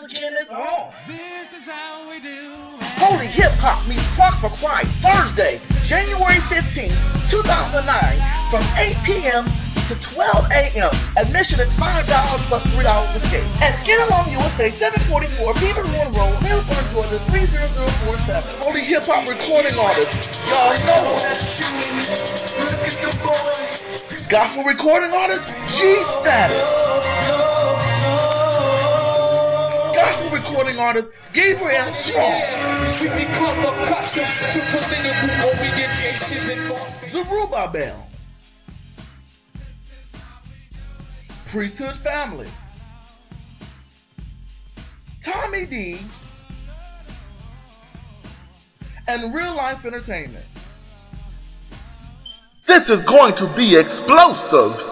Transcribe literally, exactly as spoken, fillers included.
again is on. This is how we do it. Holy Hip Hop meets Crock for Quiet Thursday, January fifteenth, two thousand nine, from eight p m to twelve a m Admission is five dollars plus three dollars for skate. At Skin Along U S A, seven forty-four Beaver Run Road, Millburn, Georgia, three zero zero four seven. Holy Hip Hop recording artist, y'all know it. Gospel recording artist, G-Status. Gospel recording artist, Gabriel Strong. The Ruba Bell. Priesthood Family. Tommy D. And Real Life Entertainment. This is going to be explosive.